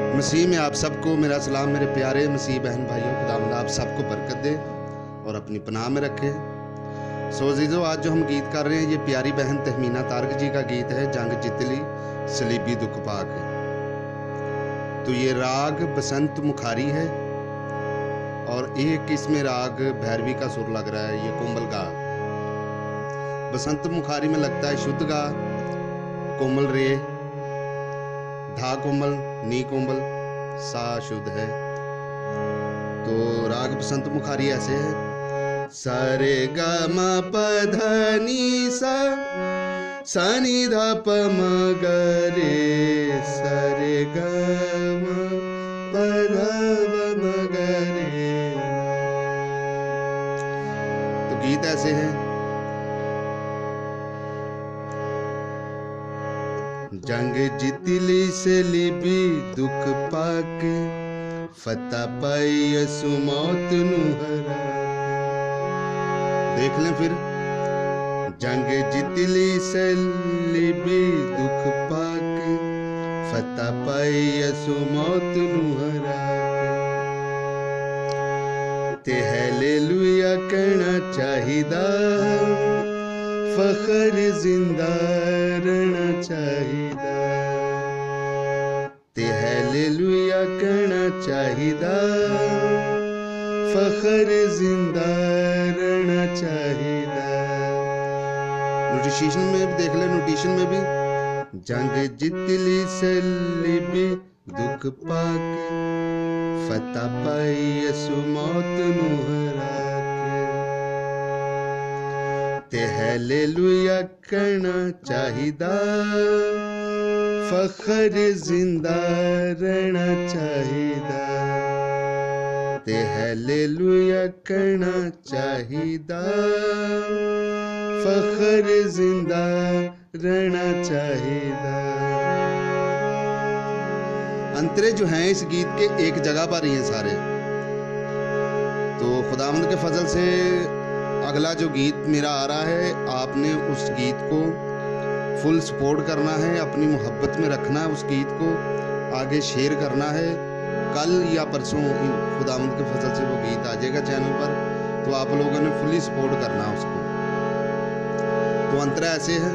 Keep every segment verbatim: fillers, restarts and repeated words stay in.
मसीह में आप सबको मेरा सलाम। मेरे प्यारे मसीह बहन भाइयों, खुदावंद आप सबको बरकत दे और अपनी पनाह में रखे। सो अजीजों, आज जो हम गीत कर रहे हैं ये प्यारी बहन तहमीना तारक जी का गीत है, जंग जितली सलीबी दुख पाक। तो ये राग बसंत मुखारी है और एक इसमें राग भैरवी का सुर लग रहा है, ये कोमल गा। बसंत मुखारी में लगता है शुद्ध गा, कोमल रे, धा कोमल, नी कोमल, सा शुद्ध है। तो राग बसंत मुखारी ऐसे है, सारे ग म प ध नी सा, सा नी ध प म ग रे, सारे ग म प ध व म ग रे। तो गीत ऐसे है, जंग जितली सलीबी दुख पाक, फता पाई यसु मौत नु हरा। देख लें फिर, जंग जितली सलीबी दुख पाक, फता पाई यसु मौत नु हरा। ते हालेलुया कहना चाहिदा, फखर जिंदा रहना चाहिदा। ते हालेलुया कहना चाहिदा, फखर जिंदा रहना चाहिदा। नोटिशन में भी देख ले, नोटिशन में भी, जंग जितली सलीबी दुख पाक, फता पाई यसु मौत नु हरा। ते हालेलुया कहना चाहिदा, फखर जिंदा रहना चाहिदा। ते हालेलुया कहना चाहिदा, फखर जिंदा रहना चाहिदा। अंतरे जो हैं इस गीत के एक जगह पर ही हैं सारे। तो खुदावंद के फजल से अगला जो गीत मेरा आ रहा है, आपने उस गीत को फुल सपोर्ट करना है, अपनी मोहब्बत में रखना है, उस गीत को आगे शेयर करना है। कल या परसों खुदावंद के फजल से वो गीत आ जाएगा चैनल पर, तो आप लोगों ने फुली सपोर्ट करना है उसको। तो अंतरा ऐसे है,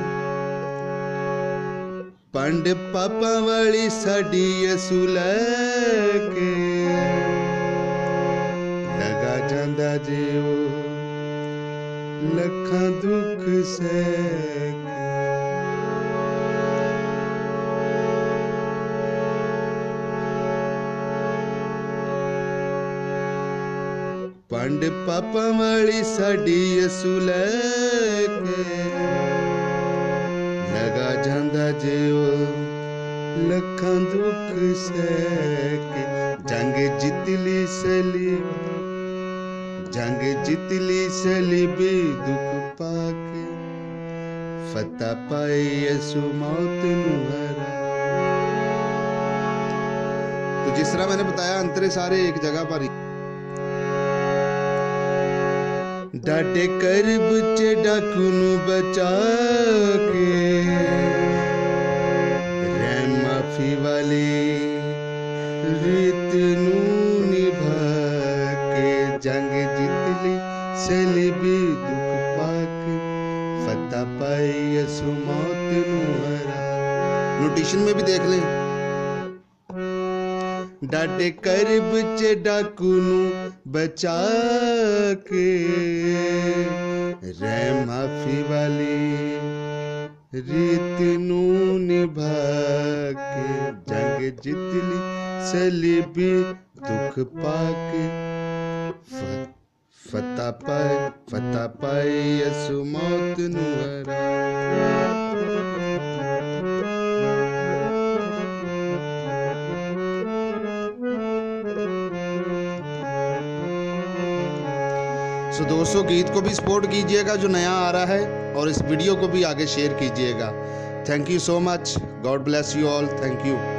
पंड पापा वाली साडी यसू लैके, लगा जांदा जे ओ लखां दुख सैके। पंड पापा वाली साडी यसू लैके, लगा जांदा जे ओ लखां दुख सैके। जंग जितली सलीबी, जंग जितली सलीबी दुख पाके, फता पाई यसु मौत नु हरा। तो जिस तरह मैंने बताया, अंतरे सारे एक जगह पर ही। डाटे करब च डाकू नु बचा के, रहम माफी वाली रीत नू निभा के। जंग जितली सलीबी दुख पाक, फता पाई यसु मौत नु हरा। नोटिशन में भी देख लें, डाटे करब च डाकू नु बचा के, रहम माफी वाली रीत नू निभा के। जंग जितली सलीबी दुख पाके, फता पाई फता पाई यसु मौत नु हरा। सो so, दोस्तों, गीत को भी सपोर्ट कीजिएगा जो नया आ रहा है, और इस वीडियो को भी आगे शेयर कीजिएगा। Thank you so much. God bless you all. Thank you.